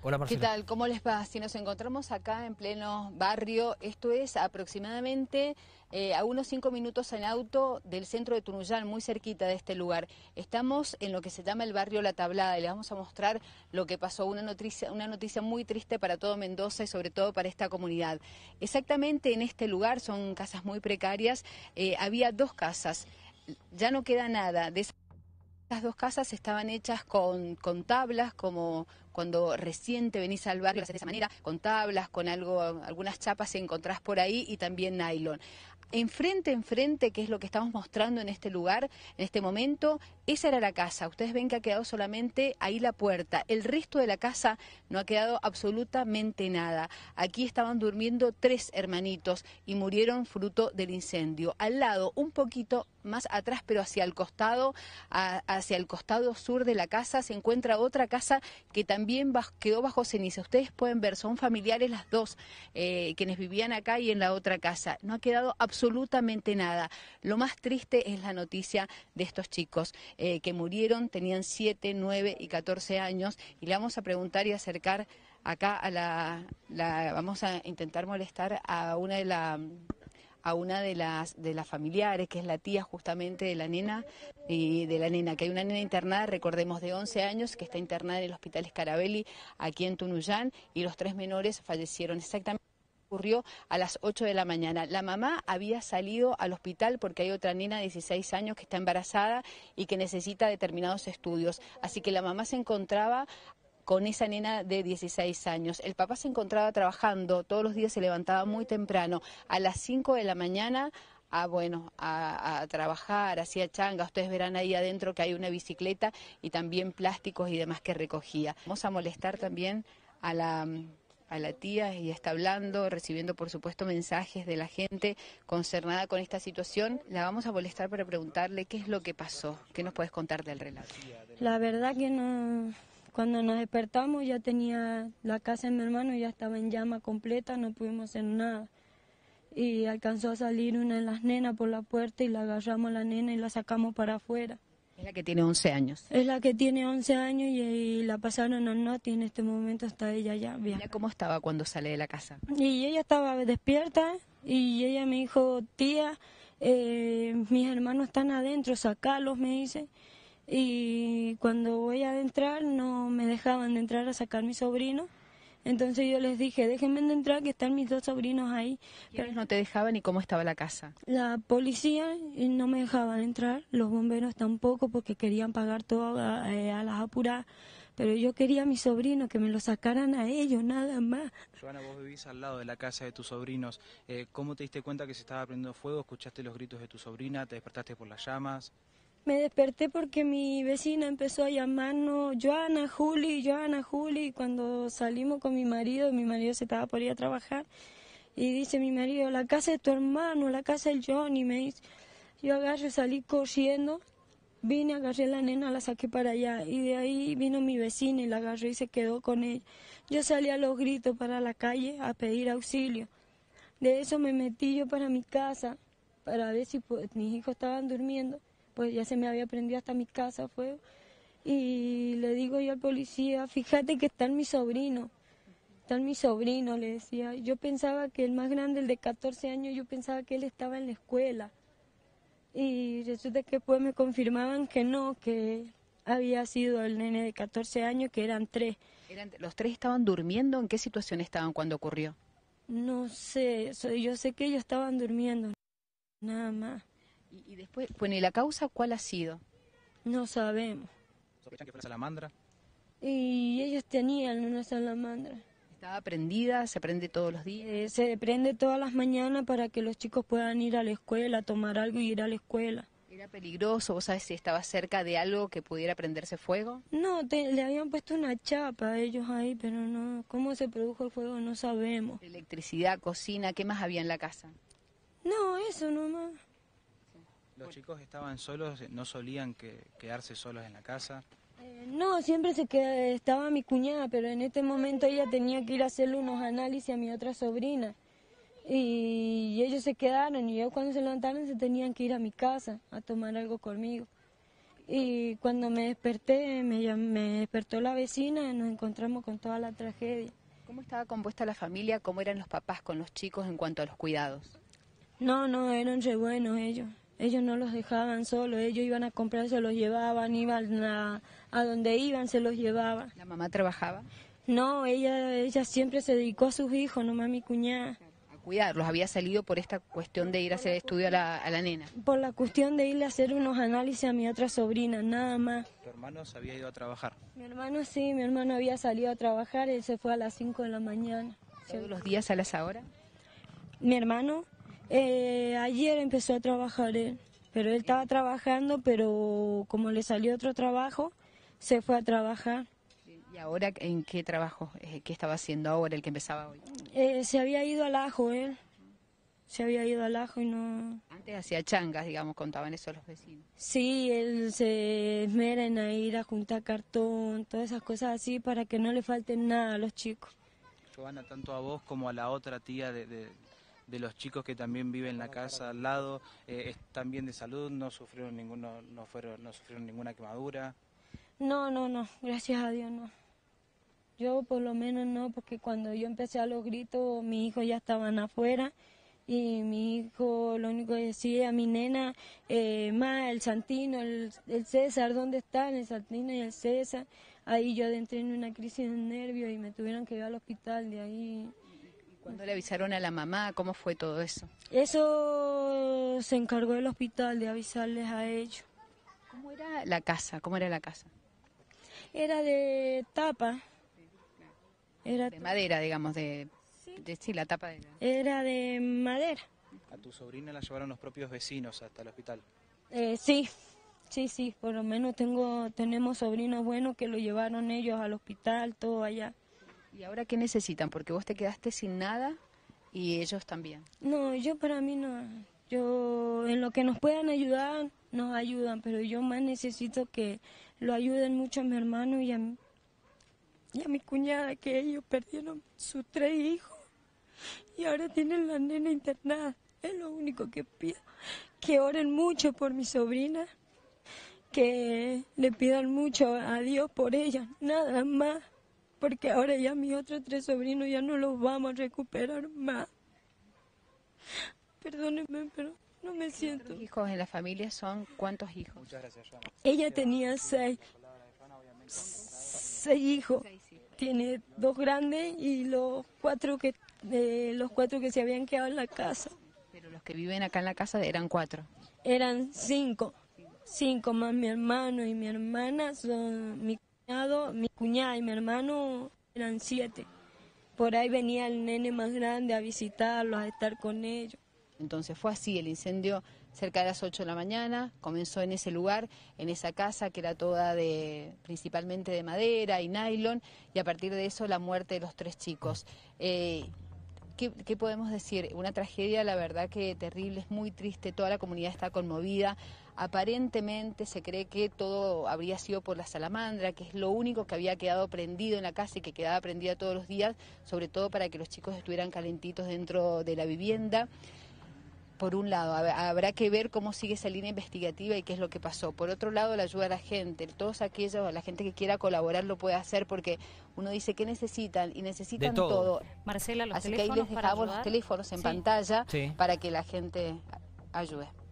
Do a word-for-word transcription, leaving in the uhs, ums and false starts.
Hola, ¿Qué Marcela. tal? ¿Cómo les va? Si nos encontramos acá en pleno barrio, esto es aproximadamente eh, a unos cinco minutos en auto del centro de Tunuyán, muy cerquita de este lugar. Estamos en lo que se llama el barrio La Tablada y les vamos a mostrar lo que pasó, una noticia, una noticia muy triste para todo Mendoza y sobre todo para esta comunidad. Exactamente en este lugar, son casas muy precarias, eh, había dos casas, ya no queda nada de esas. Las dos casas estaban hechas con, con tablas, como cuando recién te venís al barrio, de esa manera, con tablas, con algo, algunas chapas que encontrás por ahí y también nylon. Enfrente, enfrente, que es lo que estamos mostrando en este lugar, en este momento, esa era la casa. Ustedes ven que ha quedado solamente ahí la puerta. El resto de la casa no ha quedado absolutamente nada. Aquí estaban durmiendo tres hermanitos y murieron fruto del incendio. Al lado, un poquito más atrás, pero hacia el costado, a, hacia el costado sur de la casa, se encuentra otra casa que también baj, quedó bajo ceniza. Ustedes pueden ver, son familiares las dos, eh, quienes vivían acá y en la otra casa. No ha quedado absolutamente nada. Lo más triste es la noticia de estos chicos eh, que murieron, tenían siete, nueve y catorce años, y le vamos a preguntar y acercar acá a la, la vamos a intentar molestar a una de las a una de las de las familiares, que es la tía justamente de la nena y de la nena, que hay una nena internada, recordemos, de once años, que está internada en el Hospital Scarabelli, aquí en Tunuyán, y los tres menores fallecieron exactamente. Ocurrió a las ocho de la mañana. La mamá había salido al hospital porque hay otra nena de dieciséis años que está embarazada y que necesita determinados estudios. Así que la mamá se encontraba con esa nena de dieciséis años. El papá se encontraba trabajando, todos los días se levantaba muy temprano, a las cinco de la mañana, a, bueno, a, a trabajar, hacía changa. Ustedes verán ahí adentro que hay una bicicleta y también plásticos y demás que recogía. Vamos a molestar también a la... a la tía y está hablando, recibiendo por supuesto mensajes de la gente concernada con esta situación. La vamos a molestar para preguntarle qué es lo que pasó. ¿Qué nos puedes contar del relato? La verdad que no, cuando nos despertamos ya tenía la casa de mi hermano, ya estaba en llama completa, no pudimos hacer nada. Y alcanzó a salir una de las nenas por la puerta y la agarramos a la nena y la sacamos para afuera. Es la que tiene once años. Es la que tiene once años y, y la pasaron al Noti y en este momento está ella ya bien. ¿Cómo estaba cuando sale de la casa? Y ella estaba despierta y ella me dijo, tía, eh, mis hermanos están adentro, sacalos, me dice. Y cuando voy a entrar no me dejaban de entrar a sacar a mi sobrino. Entonces yo les dije, déjenme de entrar que están mis dos sobrinos ahí. Pero no te dejaban, ¿y cómo estaba la casa? La policía no me dejaban entrar, los bomberos tampoco porque querían pagar todo a, a las apuradas. Pero yo quería a mis sobrinos, que me lo sacaran a ellos, nada más. Joana, vos vivís al lado de la casa de tus sobrinos. Eh, ¿Cómo te diste cuenta que se estaba prendiendo fuego? ¿Escuchaste los gritos de tu sobrina? ¿Te despertaste por las llamas? Me desperté porque mi vecina empezó a llamarnos, Joana, Juli, Joana, Juli, y cuando salimos con mi marido, mi marido se estaba por ir a trabajar, y dice mi marido, la casa de tu hermano, la casa del Johnny, me dice. Yo agarré, salí corriendo, vine, agarré a la nena, la saqué para allá, y de ahí vino mi vecina y la agarró y se quedó con ella. Yo salí a los gritos para la calle a pedir auxilio. De eso me metí yo para mi casa, para ver si pues, mis hijos estaban durmiendo. Pues ya se me había prendido hasta mi casa fuego, y le digo yo al policía, fíjate que están mis sobrinos, están mis sobrinos, le decía. Yo pensaba que el más grande, el de catorce años, yo pensaba que él estaba en la escuela, y resulta que después me confirmaban que no, que había sido el nene de catorce años, que eran tres. ¿Eran, ¿Los tres estaban durmiendo? ¿En qué situación estaban cuando ocurrió? No sé, yo sé que ellos estaban durmiendo, nada más. Y, y después, bueno, ¿y la causa cuál ha sido? No sabemos. ¿Sospechan que fue la salamandra? Y ellos tenían una salamandra. ¿Estaba prendida? ¿Se prende todos los días? Eh, se prende todas las mañanas para que los chicos puedan ir a la escuela, tomar algo y ir a la escuela. ¿Era peligroso? ¿Vos sabés si estaba cerca de algo que pudiera prenderse fuego? No, te, le habían puesto una chapa a ellos ahí, pero no, cómo se produjo el fuego no sabemos. Electricidad, cocina, ¿qué más había en la casa? No, eso nomás. ¿Los chicos estaban solos, no solían que, quedarse solos en la casa? Eh, no, siempre se queda, estaba mi cuñada, pero en este momento ella tenía que ir a hacerle unos análisis a mi otra sobrina. Y ellos se quedaron, y ellos cuando se levantaron se tenían que ir a mi casa a tomar algo conmigo. Y cuando me desperté, me, llam- me despertó la vecina y nos encontramos con toda la tragedia. ¿Cómo estaba compuesta la familia? ¿Cómo eran los papás con los chicos en cuanto a los cuidados? No, no, eran re buenos ellos. Ellos no los dejaban solos, ellos iban a comprar, se los llevaban, iban a, a donde iban, se los llevaban. ¿La mamá trabajaba? No, ella, ella siempre se dedicó a sus hijos, nomás mi cuñada. A cuidarlos. Había salido por esta cuestión de ir a hacer estudio a la, a la nena. Por la cuestión de irle a hacer unos análisis a mi otra sobrina, nada más. ¿Tu hermano se había ido a trabajar? Mi hermano sí, mi hermano había salido a trabajar, él se fue a las cinco de la mañana. ¿Todos los días a las horas? Mi hermano, eh, ayer empezó a trabajar él, pero él estaba trabajando, pero como le salió otro trabajo, se fue a trabajar. ¿Y ahora en qué trabajo, eh, qué estaba haciendo ahora, el que empezaba hoy? Eh, se había ido al ajo él, se había ido al ajo y no... Antes hacía changas, digamos, contaban eso los vecinos. Sí, él se esmera en ir a juntar cartón, todas esas cosas así para que no le falten nada a los chicos. Joana, tanto a vos como a la otra tía de, de, de los chicos que también viven en la casa al lado, eh, ¿están bien de salud? ¿No sufrieron, ninguno, no, fueron, no sufrieron ninguna quemadura? No, no, no, gracias a Dios no. Yo por lo menos no, porque cuando yo empecé a los gritos, mis hijos ya estaban afuera y mi hijo lo único que decía, mi nena, eh, ma, el Santino, el, el César, ¿dónde están? El Santino y el César. Ahí yo entré en una crisis de nervios y me tuvieron que ir al hospital de ahí. ¿Cuándo le avisaron a la mamá? ¿Cómo fue todo eso? Eso se encargó el hospital de avisarles a ellos. ¿Cómo era la casa? ¿Cómo era la casa? Era de tapa. Era, De madera, digamos, de, de sí, la tapa de la... era de madera. A tu sobrina la llevaron los propios vecinos hasta el hospital. Eh, sí, sí, sí, por lo menos tengo, tenemos sobrinos buenos que lo llevaron ellos al hospital, todo allá. ¿Y ahora qué necesitan? Porque vos te quedaste sin nada y ellos también. No, yo para mí no, yo en lo que nos puedan ayudar, nos ayudan, pero yo más necesito que lo ayuden mucho a mi hermano y a mí. Y a mi cuñada, que ellos perdieron sus tres hijos y ahora tienen la nena internada. Es lo único que pido. Que oren mucho por mi sobrina, que le pidan mucho a Dios por ella, nada más. Porque ahora ya mis otros tres sobrinos ya no los vamos a recuperar más. Perdónenme, pero no me siento. ¿Los hijos en la familia son cuántos hijos? Muchas gracias, Joana. Ella tenía seis, seis hijos. Tiene dos grandes y los cuatro que eh, los cuatro que se habían quedado en la casa. Pero los que viven acá en la casa eran cuatro. Eran cinco, cinco más mi hermano y mi hermana, son mi cuñado, mi cuñada y mi hermano eran siete. Por ahí venía el nene más grande a visitarlos, a estar con ellos. Entonces fue así, el incendio cerca de las ocho de la mañana, comenzó en ese lugar, en esa casa que era toda de principalmente de madera y nylon, y a partir de eso la muerte de los tres chicos. Eh, ¿qué, qué podemos decir? Una tragedia, la verdad que terrible, es muy triste, toda la comunidad está conmovida. Aparentemente se cree que todo habría sido por la salamandra, que es lo único que había quedado prendido en la casa y que quedaba prendida todos los días, sobre todo para que los chicos estuvieran calentitos dentro de la vivienda. Por un lado, habrá que ver cómo sigue esa línea investigativa y qué es lo que pasó. Por otro lado, la ayuda a la gente, todos aquellos, la gente que quiera colaborar lo puede hacer porque uno dice que necesitan y necesitan todo. todo. Marcela, los Así que ahí teléfonos les para dejamos los ayudar. teléfonos en Sí. pantalla Sí. para que la gente ayude.